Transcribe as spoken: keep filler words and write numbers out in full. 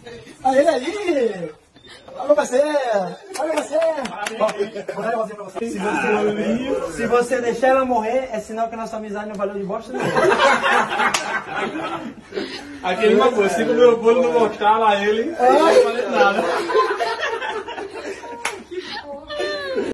Aí ele aí! Olha você! Olha você! Vou dar um negocinho pra você. Se você, se você deixar ela morrer, é sinal que a nossa amizade não valeu de bosta nenhuma. Aquele magoa, se o meu bolo não voltar lá ele, eu não falei nada.